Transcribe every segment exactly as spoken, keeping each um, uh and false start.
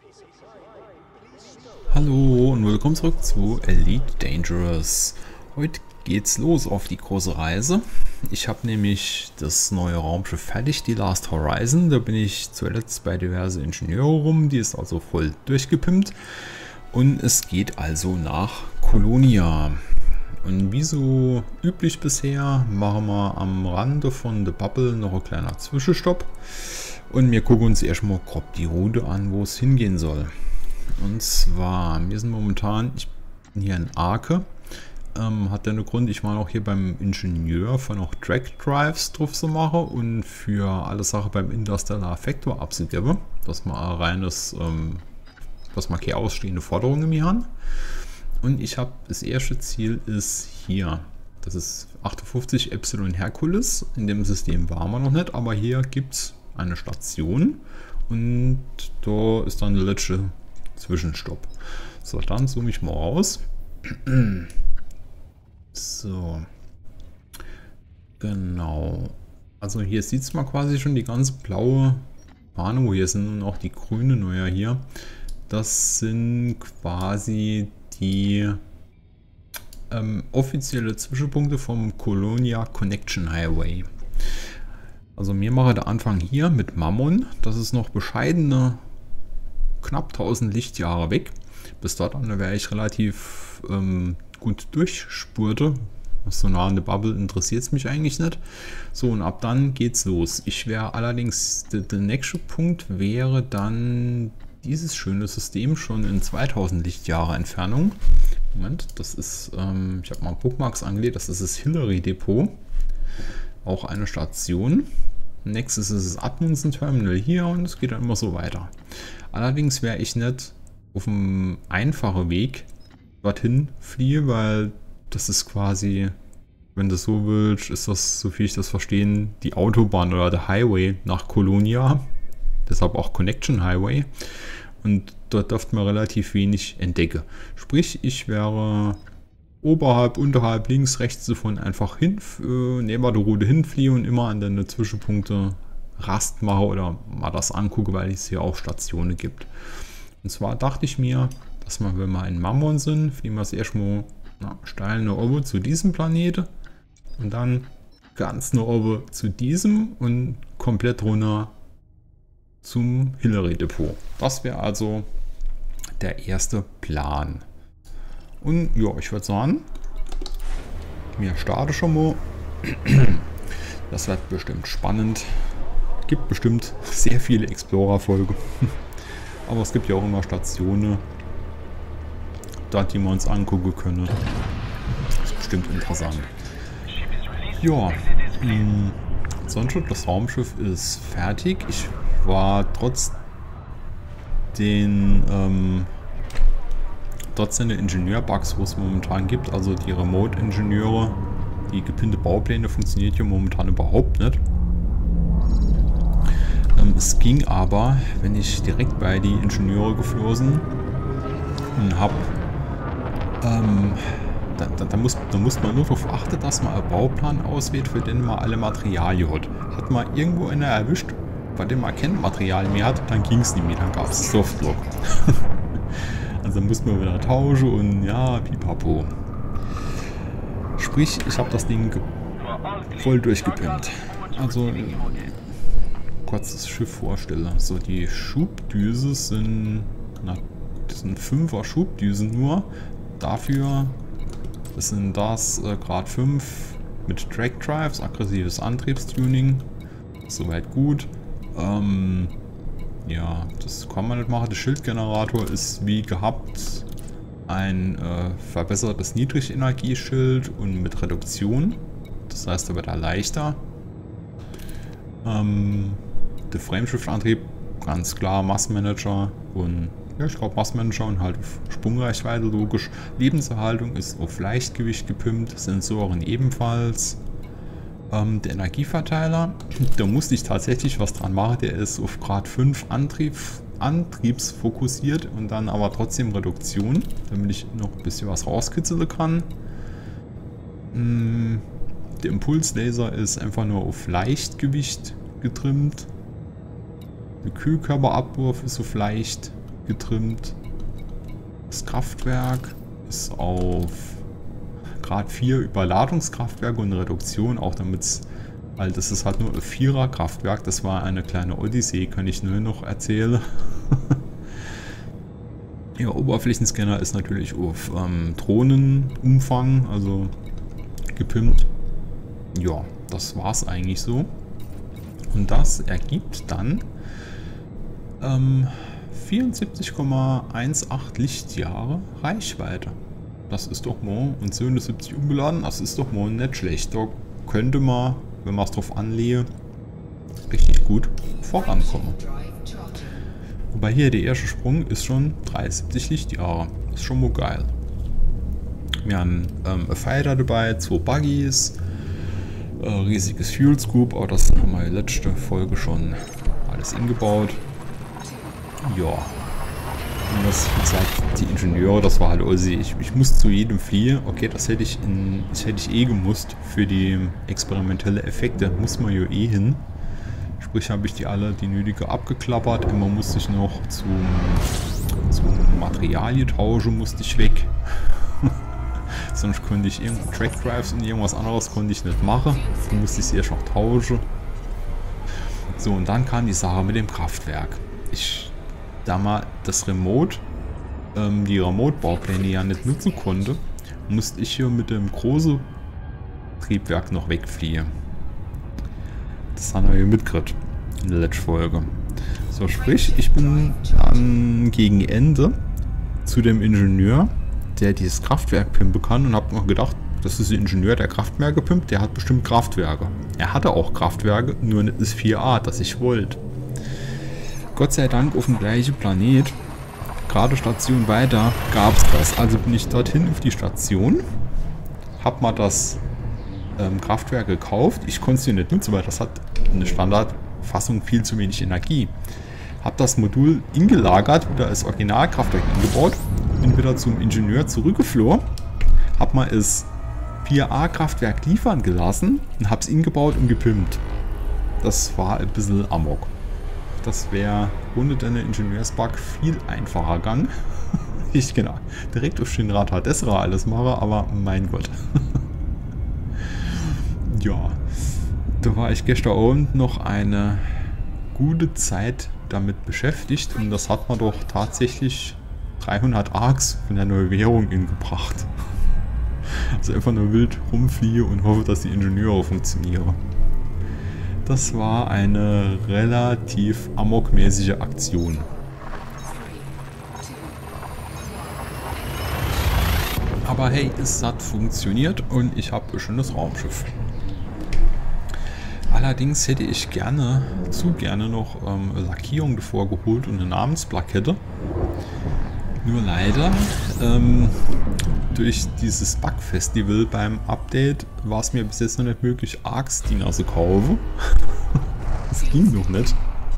Hallo und willkommen zurück zu Elite Dangerous. Heute geht's los auf die große Reise. Ich habe nämlich das neue Raumschiff fertig, die Last Horizon. Da bin ich zuletzt bei diverse Ingenieure rum, die ist also voll durchgepimpt. Und es geht also nach Colonia. Und wie so üblich bisher machen wir am Rande von The Bubble noch ein kleiner Zwischenstopp. Und wir gucken uns erstmal grob die Route an, wo es hingehen soll. Und zwar, wir sind momentan, ich bin hier in Arke, ähm, hat den Grund, ich war auch hier beim Ingenieur von noch Drag Drives drauf zu machen und für alle Sachen beim Interstellar Factor abzugeben, dass man ein reines, ähm, dass man keine ausstehende Forderungen mehr haben. Und ich habe, das erste Ziel ist hier, das ist achtundfünfzig Epsilon Hercules, in dem System waren wir noch nicht, aber hier gibt es eine Station und da ist dann der letzte Zwischenstopp. So, dann zoome ich mal raus. So. Genau. Also hier sieht man quasi schon die ganze blaue Fahne, wo hier sind nun auch die grüne neuer hier. Das sind quasi die ähm, offizielle Zwischenpunkte vom Colonia Connection Highway. Also mir mache der Anfang hier mit Mammon. Das ist noch bescheidene knapp tausend Lichtjahre weg. Bis dahin wäre ich relativ ähm, gut durchspurte. So nah an der Bubble interessiert es mich eigentlich nicht. So, und ab dann geht's los. Ich wäre allerdings, der, der nächste Punkt wäre dann dieses schöne System schon in zweitausend Lichtjahre Entfernung. Moment, das ist, ähm, ich habe mal Bookmarks angelegt, das ist das Hillary Depot. Auch eine Station. Nächstes ist das Atkinson Terminal hier und es geht dann immer so weiter. Allerdings wäre ich nicht auf einem einfachen Weg dorthin fliehe, weil das ist quasi, wenn du so willst, ist das, so viel ich das verstehen, die Autobahn oder der Highway nach Colonia. Deshalb auch Connection Highway. Und dort dürfte man relativ wenig entdecken. Sprich, ich wäre oberhalb, unterhalb, links, rechts davon einfach hin, äh, neben der Route hinfliege und immer an den Zwischenpunkte Rast mache oder mal das angucke, weil es hier auch Stationen gibt. Und zwar dachte ich mir, dass wir, wenn wir in Mammon sind, fliegen wir es erstmal na, steil nach oben zu diesem Planeten und dann ganz nach oben zu diesem und komplett runter zum Hillary Depot. Das wäre also der erste Plan. Und ja, ich würde sagen, wir starten schon mal. Das wird bestimmt spannend. Gibt bestimmt sehr viele Explorer-Folgen. Aber es gibt ja auch immer Stationen, da die wir uns angucken können. Das ist bestimmt interessant. Ja, mh, sonst schon, das Raumschiff ist fertig. Ich war trotz den ähm, trotz der Ingenieurbugs, wo es momentan gibt, also die Remote-Ingenieure, die gepinnte Baupläne funktioniert hier momentan überhaupt nicht. Ähm, es ging aber, wenn ich direkt bei die Ingenieure geflossen und habe, ähm, da, da, da, muss, da muss man nur darauf achten, dass man einen Bauplan auswählt, für den man alle Materialien hat. Hat man irgendwo einer erwischt, bei dem man kein Material mehr hat, dann ging es nicht mehr, dann gab es Softlock. Also muss man wieder tauschen und ja, pipapo. Sprich, ich habe das Ding voll durchgepimpt. Also, kurz das Schiff vorstellen. So, die Schubdüse sind, na, das sind fünfer Schubdüsen nur. Dafür, das sind das äh, Grad fünf mit Drag Drives, aggressives Antriebstuning. Soweit gut. Ähm, ja, das kann man nicht machen. Der Schildgenerator ist wie gehabt ein äh, verbessertes Niedrigenergieschild und mit Reduktion. Das heißt, er wird er leichter. Ähm, der Frameshift-Antrieb, ganz klar Massmanager und ja, ich glaube Massmanager und halt auf Sprungreichweite logisch. Lebenserhaltung ist auf Leichtgewicht gepimpt, Sensoren ebenfalls. Ähm, der Energieverteiler, da musste ich tatsächlich was dran machen, der ist auf Grad fünf Antrieb, antriebsfokussiert und dann aber trotzdem Reduktion, damit ich noch ein bisschen was rauskitzeln kann. Ähm, der Impulslaser ist einfach nur auf Leichtgewicht getrimmt. Der Kühlkörperabwurf ist auf leicht getrimmt. Das Kraftwerk ist auf Grad vier Überladungskraftwerk und Reduktion, auch damit es, weil das ist halt nur ein Vierer Kraftwerk, das war eine kleine Odyssee, kann ich nur noch erzählen. Ja, Oberflächenscanner ist natürlich auf ähm, Drohnenumfang, also gepimpt. Ja, das war es eigentlich so. Und das ergibt dann ähm, vierundsiebzig Komma achtzehn Lichtjahre Reichweite. Das ist doch mal, und siebenundsiebzig umgeladen, das ist doch mal nicht schlecht. Da könnte man, wenn man es drauf anlege, richtig gut vorankommen. Wobei hier der erste Sprung ist schon dreiundsiebzig Lichtjahre. Ist schon mal geil. Wir haben ähm, ein Fighter dabei, zwei Buggies, äh, riesiges Fuel Scoop, aber das haben wir in der letzten Folge schon alles eingebaut. Ja. Und das, wie gesagt, die Ingenieure, das war halt also ich, ich musste zu jedem fliehen. Okay, das hätte ich in, das hätte ich eh gemusst für die experimentelle Effekte. Muss man ja eh hin. Sprich, habe ich die alle die nötige abgeklappert. Immer musste ich noch zum, zum Materialientauschen musste ich weg. Sonst konnte ich irgendwo Track Drives und irgendwas anderes konnte ich nicht machen. Dann musste ich sie erst noch tauschen. So, und dann kam die Sache mit dem Kraftwerk. Ich, da mal das Remote, ähm, die Remote-Baupläne ja nicht nutzen konnte, musste ich hier mit dem großen Triebwerk noch wegfliehen. Das haben wir hier mitgekriegt in der letzten Folge. So, sprich, ich bin dann gegen Ende zu dem Ingenieur, der dieses Kraftwerk pimpen kann, und habe noch gedacht, das ist der Ingenieur, der Kraftwerke pimpt, der hat bestimmt Kraftwerke. Er hatte auch Kraftwerke, nur nicht das vier A, das ich wollte. Gott sei Dank auf dem gleichen Planet, gerade Station weiter, gab es das. Also bin ich dorthin auf die Station, hab mal das ähm, Kraftwerk gekauft. Ich konnte es hier nicht nutzen, weil das hat eine Standardfassung viel zu wenig Energie. Hab das Modul ingelagert, wieder als Originalkraftwerk eingebaut, bin wieder zum Ingenieur zurückgeflogen, hab mal das vier A Kraftwerk liefern gelassen und hab's ingebaut und gepimpt. Das war ein bisschen Amok. Das wäre ohne den Ingenieursbug viel einfacher gegangen. Ich genau direkt auf Shinra Tadesra alles mache, aber mein Gott. Ja, da war ich gestern Abend noch eine gute Zeit damit beschäftigt, und das hat man doch tatsächlich dreihundert Arcs von der neuen Währung ingebracht. Also einfach nur wild rumfliege und hoffe, dass die Ingenieure funktionieren. Das war eine relativ amokmäßige Aktion. Aber hey, es hat funktioniert und ich habe ein schönes Raumschiff. Allerdings hätte ich gerne, zu gerne noch ähm, Lackierung davor geholt und eine Namensplakette. Nur leider, ähm, durch dieses Bug-Festival beim Update war es mir bis jetzt noch nicht möglich, Arcs-Dinger zu kaufen. Das ging noch nicht.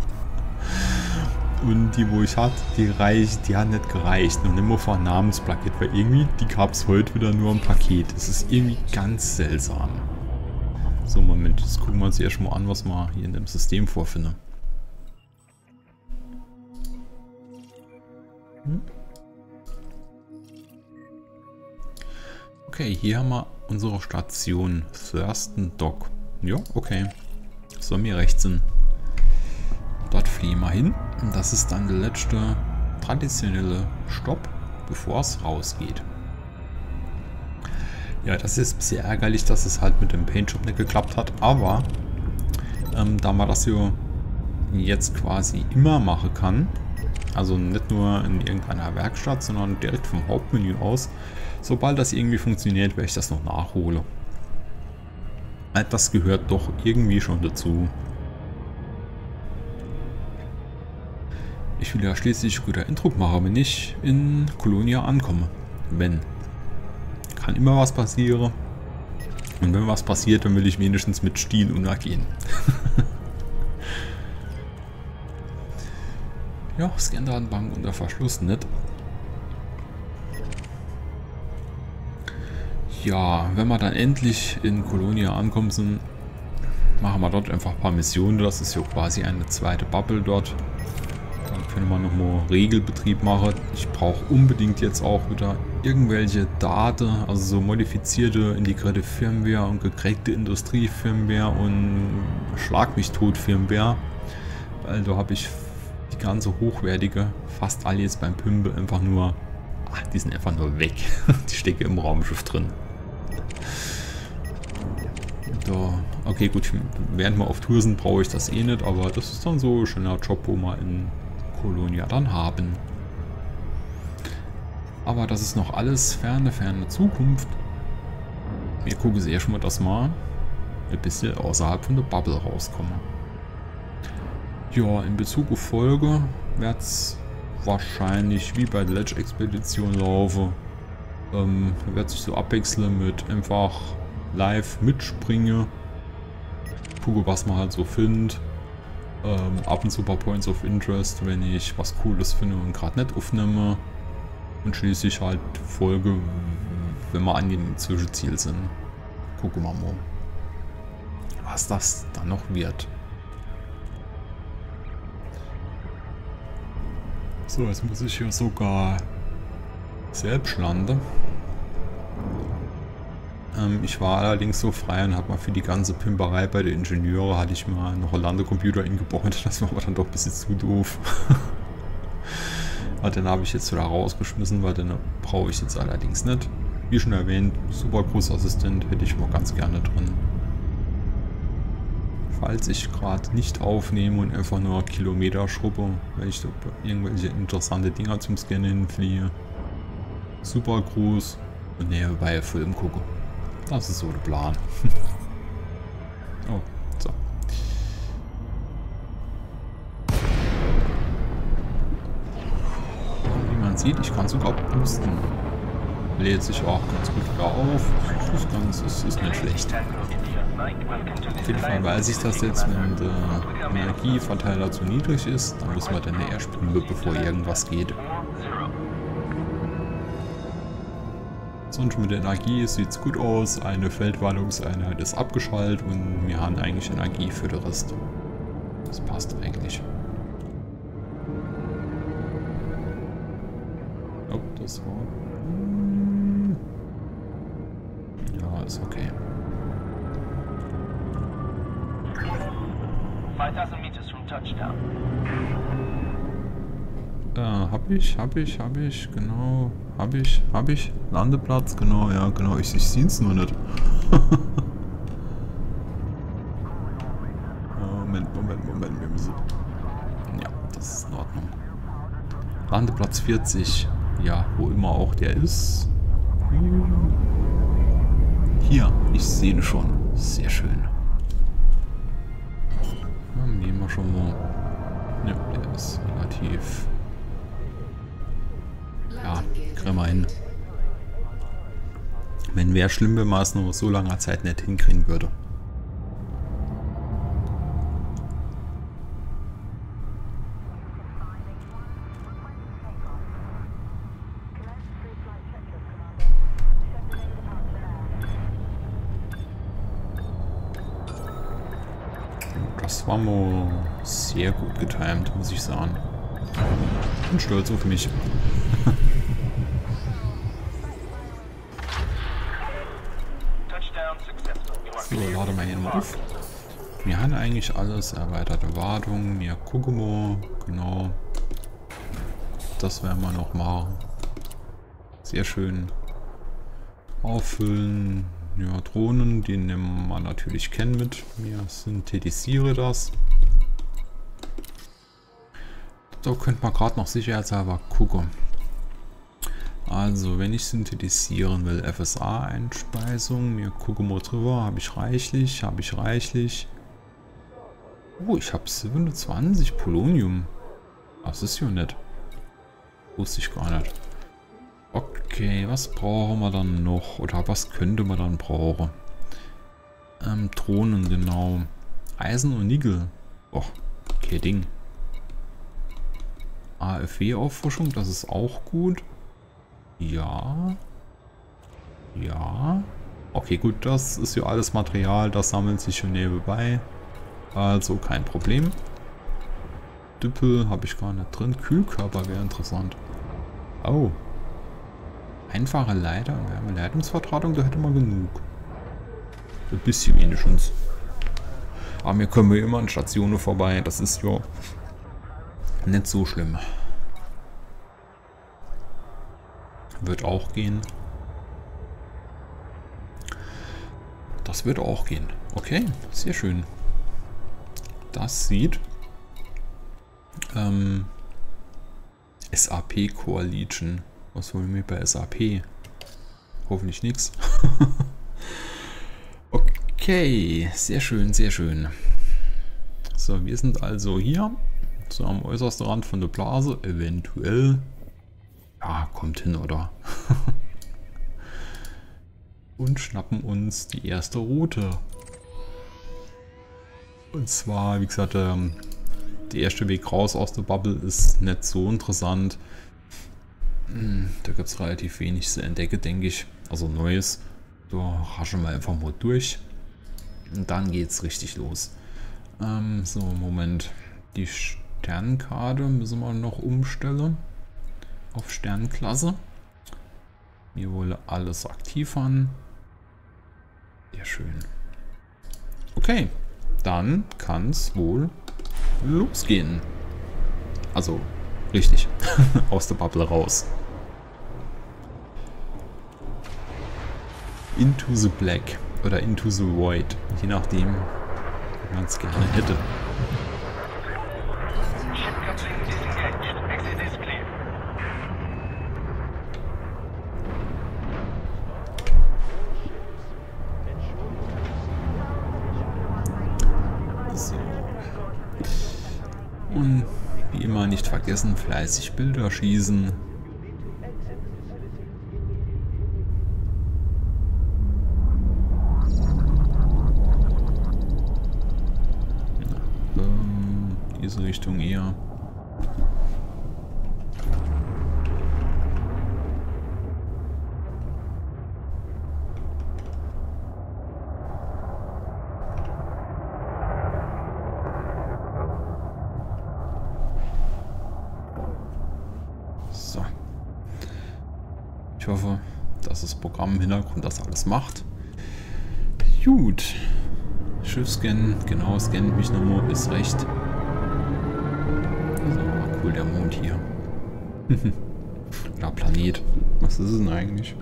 Und die, wo ich hatte, die, reicht, die hat nicht gereicht. Noch nicht mal für ein Namensplakett, weil irgendwie, die gab es heute wieder nur im Paket. Das ist irgendwie ganz seltsam. So, Moment, jetzt gucken wir uns erst mal an, was wir hier in dem System vorfinden. Hm? Okay, hier haben wir unsere Station Thurston Dock. Ja, okay. Soll mir recht sein. Dort fliehen wir hin. Und das ist dann der letzte traditionelle Stopp, bevor es rausgeht. Ja, das ist sehr ärgerlich, dass es halt mit dem Paintshop nicht geklappt hat, aber ähm, da man das hier jetzt quasi immer machen kann, also nicht nur in irgendeiner Werkstatt, sondern direkt vom Hauptmenü aus, sobald das irgendwie funktioniert, werde ich das noch nachholen. Das gehört doch irgendwie schon dazu. Ich will ja schließlich guter Eindruck machen, wenn ich in Colonia ankomme. Wenn. Kann immer was passieren. Und wenn was passiert, dann will ich wenigstens mit Stil untergehen. Ja, Scan-Datenbank unter Verschluss nicht. Ja, wenn wir dann endlich in Colonia ankommen sind, machen wir dort einfach ein paar Missionen. Das ist ja quasi eine zweite Bubble dort. Dann Können wir nochmal Regelbetrieb machen. Ich brauche unbedingt jetzt auch wieder irgendwelche Daten, also so modifizierte, integrierte Firmware und gekrägte Industriefirmware und Schlag mich tot Firmware. Weil da habe ich die ganze hochwertige, fast alle jetzt beim Pimpe einfach nur, ach, die sind einfach nur weg. Die stecken im Raumschiff drin. Da, okay gut, während wir auf Tour sind, brauche ich das eh nicht, aber das ist dann so ein schöner Job, wo wir in Colonia dann haben. Aber das ist noch alles ferne, ferne Zukunft. Wir gucken sehr schon mal, dass wir ein bisschen außerhalb von der Bubble rauskommen. Ja, in Bezug auf Folge wird es wahrscheinlich wie bei der Ledge-Expedition laufen. Ähm, wird sich so abwechseln mit einfach live mitspringen. Gucke, was man halt so findet. Ähm, ab und zu ein paar Points of Interest, wenn ich was Cooles finde und gerade nicht aufnehme. Und schließlich halt Folge, wenn wir an dem Zwischenziel sind. Gucken wir mal, was das dann noch wird. So, jetzt muss ich hier sogar selbst landen. Ähm, ich war allerdings so frei und habe mal für die ganze Pimperei bei den Ingenieuren hatte ich mal noch einen Landecomputer eingebaut. Das war aber dann doch ein bisschen zu doof. Aber den habe ich jetzt wieder rausgeschmissen, weil den brauche ich jetzt allerdings nicht. Wie schon erwähnt, super Großassistent hätte ich mal ganz gerne drin. Falls ich gerade nicht aufnehme und einfach nur Kilometer schruppe, weil ich irgendwelche interessante Dinger zum Scannen hinfliege. Super groß und nebenbei Film gucke. Das ist so der Plan. Oh, so. Wie man sieht, ich kann sogar boosten. Lädt sich auch ganz gut wieder auf. Das Ganze ist, ist nicht schlecht. Auf jeden Fall weiß ich das jetzt, wenn der Energieverteiler zu niedrig ist, dann müssen wir dann eher spielen, bevor irgendwas geht. Sonst mit der Energie sieht es gut aus, eine Feldwallungseinheit ist abgeschaltet und wir haben eigentlich Energie für den Rest. Das passt eigentlich. Oh, das war... Ja, ist okay. Äh, hab ich, hab ich, hab ich, genau, hab ich, hab ich, Landeplatz, genau, ja, genau, ich, ich sehe es nur nicht. Moment, Moment, Moment, wir müssen, ja, das ist in Ordnung. Landeplatz vierzig, ja, wo immer auch der ist. Hier, ich sehe ihn schon, sehr schön. Dann nehmen wir schon mal, ja, der ist relativ... Ja, kriegen wir hin. Wenn wäre schlimm, wenn man es nur so langer Zeit nicht hinkriegen würde. Das war mal sehr gut getimt, muss ich sagen. Ich bin stolz auf mich. So, lade mal hier mal auf. Wir haben eigentlich alles, erweiterte Wartung, wir gucken mal, genau. Das werden wir noch machen. Sehr schön. Auffüllen. Ja, Drohnen, die nehmen wir natürlich kennen mit. Wir synthetisiere das. Da könnte man gerade noch sicherheitshalber gucken. Also, wenn ich synthetisieren will, F S A-Einspeisung, wir gucken mal drüber, habe ich reichlich, habe ich reichlich. Oh, ich habe siebenundzwanzig Polonium. Das ist ja nett. Wusste ich gar nicht. Okay, was brauchen wir dann noch? Oder was könnte man dann brauchen? Ähm, Drohnen, genau. Eisen und Nickel. Oh, okay, Ding. A F W-Auffrischung, das ist auch gut. Ja. Ja. Okay, gut, das ist ja alles Material, das sammelt sich schon nebenbei. Also kein Problem. Düppel habe ich gar nicht drin. Kühlkörper wäre interessant. Oh. Einfache Leiter und Wärmeleitungsverdrahtung, da hätte man genug. Ein bisschen wenigstens. Aber wir kommen immer an Stationen vorbei. Das ist ja nicht so schlimm. Wird auch gehen. Das wird auch gehen. Okay, sehr schön. Das sieht ähm, S A P Coalition. Was wollen wir bei S A P? Hoffentlich nichts. Okay, sehr schön, sehr schön. So, wir sind also hier, so am äußersten Rand von der Blase, eventuell. Ja, kommt hin, oder? Und schnappen uns die erste Route. Und zwar, wie gesagt, ähm, der erste Weg raus aus der Bubble ist nicht so interessant. Hm, da gibt es relativ wenig zu entdecken, denke ich. Also Neues. Da raschen wir einfach mal durch. Und dann geht's richtig los. Ähm, so, Moment. Die Sternkarte müssen wir noch umstellen. Auf Sternklasse. Wir wollen alles aktiv haben. Sehr schön. Okay, dann kann es wohl losgehen. Also, richtig. Aus der Bubble raus. Into the Black oder Into the Void. Je nachdem, wie man es gerne hätte. So. Und wie immer nicht vergessen, fleißig Bilder schießen. Ja, ähm, diese Richtung eher. So. Ich hoffe, dass das Programm im Hintergrund das alles macht. Gut. Schiffscan, genau, scannt mich nochmal, ist recht. So, cool, der Mond hier. Oder Planet. Was ist es denn eigentlich?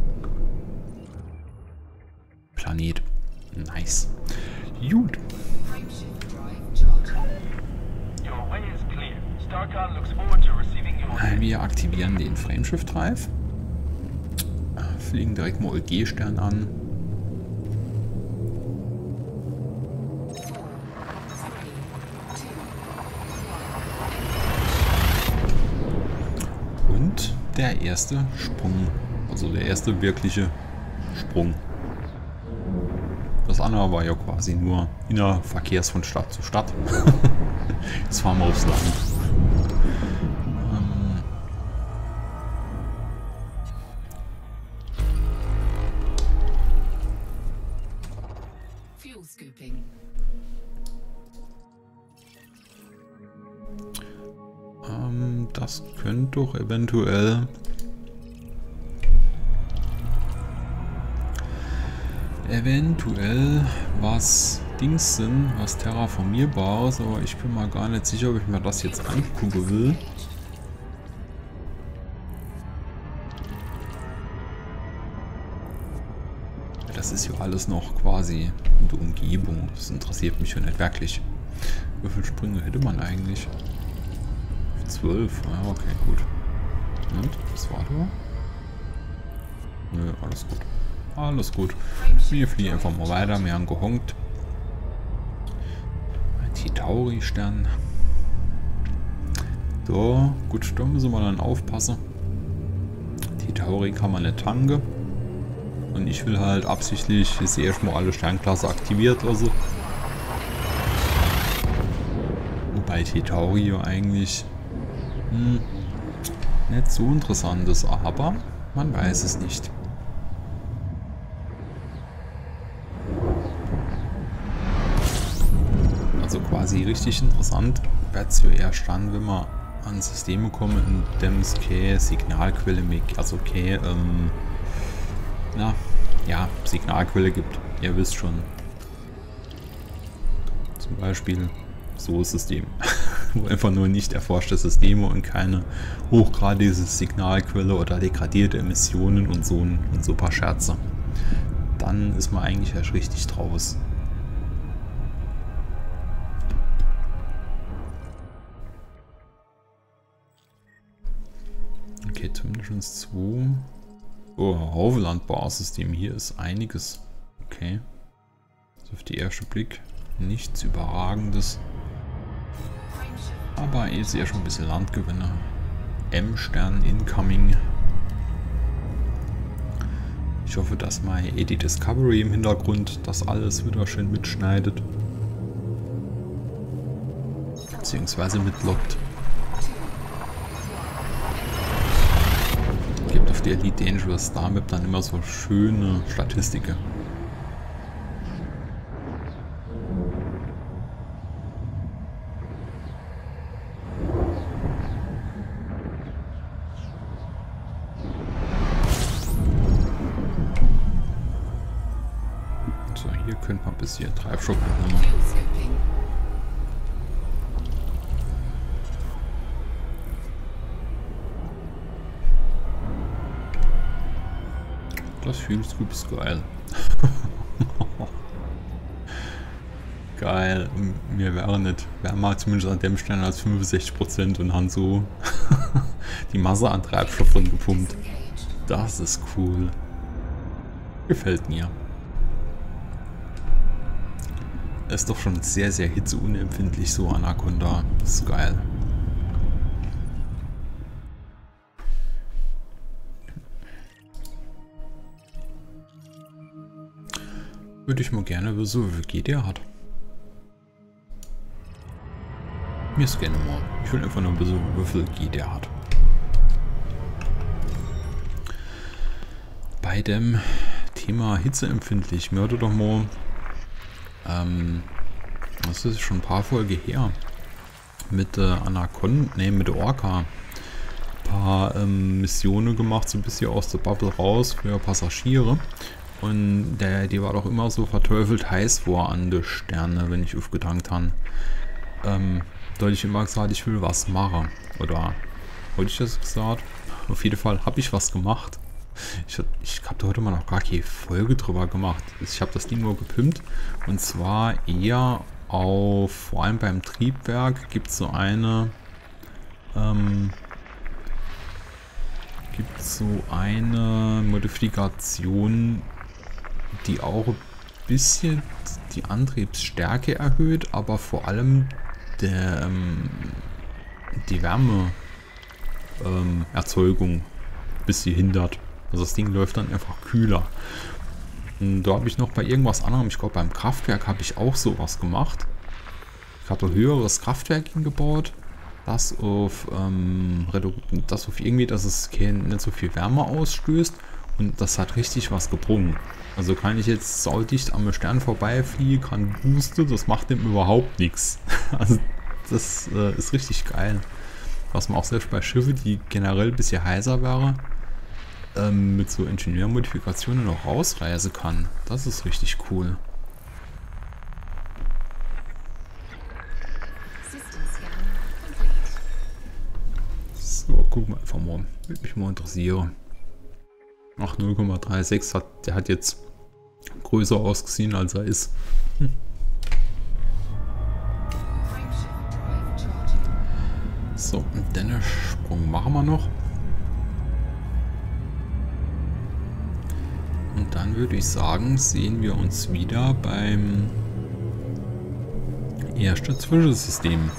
Planet. Nice. Gut. Wir aktivieren den Frameshift Drive. Fliegen direkt mal G-Stern an. Und der erste Sprung. Also der erste wirkliche Sprung. Das andere war ja quasi nur Innerverkehrs von Stadt zu Stadt. Jetzt fahren wir aufs Land. Ähm ähm, das könnte doch eventuell eventuell was Dings sind, was terraformierbares, aber ich bin mal gar nicht sicher, ob ich mir das jetzt angucken will. Das ist ja alles noch quasi in der Umgebung. Das interessiert mich ja nicht wirklich. Wie viele Sprünge hätte man eigentlich? zwölf. Ja, okay, gut. Und? Was war da? Nö, alles gut. Alles gut. Wir fliegen einfach mal weiter. Wir haben gehonkt. Ein Chitauri-Stern. So, gut, da müssen wir dann aufpassen. Chitauri kann man nicht tanken. Und ich will halt absichtlich jetzt erstmal alle Sternklasse aktiviert. Also. Wobei Chitauri ja eigentlich hm, nicht so interessant ist, aber man weiß es nicht. quasi richtig interessant wird es ja erst dann, wenn wir an Systeme kommen, in dem es keine Signalquelle mehr, also keine, ähm, na, ja, Signalquelle gibt. Ihr wisst schon. Zum Beispiel so ein System, wo einfach nur nicht erforschte Systeme und keine hochgradige Signalquelle oder degradierte Emissionen und so, und so ein paar Scherze. Dann ist man eigentlich erst richtig draus. Okay, zumindest zwei. Oh, Hauveland-Barsystem. Hier ist einiges. Okay. Also auf den ersten Blick nichts Überragendes. Aber ich sehe schon ein bisschen Landgewinne. M-Stern incoming. Ich hoffe, dass meine E D Discovery im Hintergrund das alles wieder schön mitschneidet. Beziehungsweise mitlockt. Gibt auf die Elite Dangerous Star Map dann immer so schöne Statistiken. So, hier könnte man bis hier Treibstoff mitnehmen. Das Fuel Scoop ist geil. Geil. Wir wären nicht wärmer zumindest an dem Stern als fünfundsechzig Prozent und haben so die Masse an Treibstoff drin gepumpt. Das ist cool. Gefällt mir. Ist doch schon sehr, sehr hitzeunempfindlich, so Anaconda. Das ist geil. Würde ich mal gerne wissen, wie viel G der hat. Mir scannen mal. Ich will einfach nur wissen, wie viel G der hat. Bei dem Thema hitzeempfindlich, mir hatte doch mal, ähm, das ist schon ein paar Folgen her, mit äh, Anaconda, ne, mit der Orca, ein paar ähm, Missionen gemacht, so ein bisschen aus der Bubble raus für Passagiere. Und der, die war doch immer so verteufelt heiß vor an der Sterne, wenn ich aufgetankt habe. Ähm, da hatte ich immer gesagt, ich will was machen. Oder wollte ich das gesagt? Auf jeden Fall habe ich was gemacht. Ich, ich habe da heute mal noch gar keine Folge drüber gemacht. Ich habe das Ding nur gepimpt. Und zwar eher auf, vor allem beim Triebwerk gibt es so eine, ähm, gibt so eine Modifikation, die auch ein bisschen die Antriebsstärke erhöht, aber vor allem der, ähm, die Wärmeerzeugung ähm, ein bisschen hindert. Also das Ding läuft dann einfach kühler. Und da habe ich noch bei irgendwas anderem, ich glaube beim Kraftwerk habe ich auch sowas gemacht. Ich habe ein höheres Kraftwerk hingebaut, das auf, ähm, das auf irgendwie, dass es nicht so viel Wärme ausstößt. Und das hat richtig was gebrungen. Also kann ich jetzt saudicht am Stern vorbeifliegen, kann boosten, das macht dem überhaupt nichts. Also das äh, ist richtig geil. Was man auch selbst bei Schiffen, die generell ein bisschen heißer wäre, ähm, mit so Ingenieurmodifikationen noch rausreisen kann. Das ist richtig cool. So, gucken wir einfach mal. Würde mich mal interessieren. Ach, null Komma sechsunddreißig hat, der hat jetzt größer ausgesehen, als er ist. Hm. So, und den Sprung machen wir noch. Und dann würde ich sagen, sehen wir uns wieder beim ersten Zwischensystem.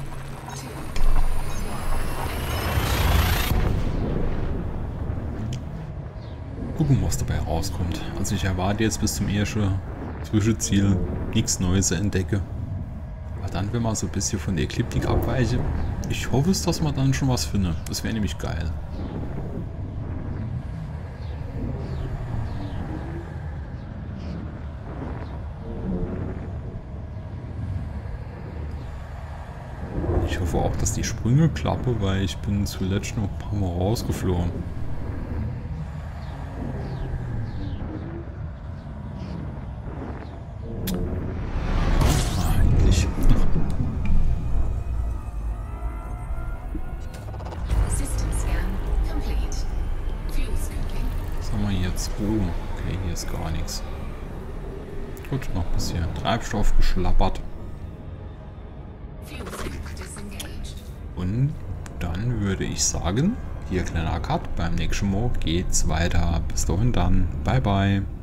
Gucken, was dabei rauskommt. Also ich erwarte jetzt bis zum ersten Zwischenziel nichts Neues entdecke. Aber dann, wenn man so ein bisschen von der Ekliptik abweiche, ich hoffe es, dass man dann schon was findet. Das wäre nämlich geil. hoffe auch, dass die Sprünge klappen, weil ich bin zuletzt noch ein paar Mal rausgeflogen. Ah, eigentlich. Was haben wir jetzt? Oh, okay, hier ist gar nichts. Gut, noch ein bisschen Treibstoff geschlappert. Und dann würde ich sagen, hier kleiner Cut, beim nächsten Mal geht's weiter. Bis dahin dann, bye bye.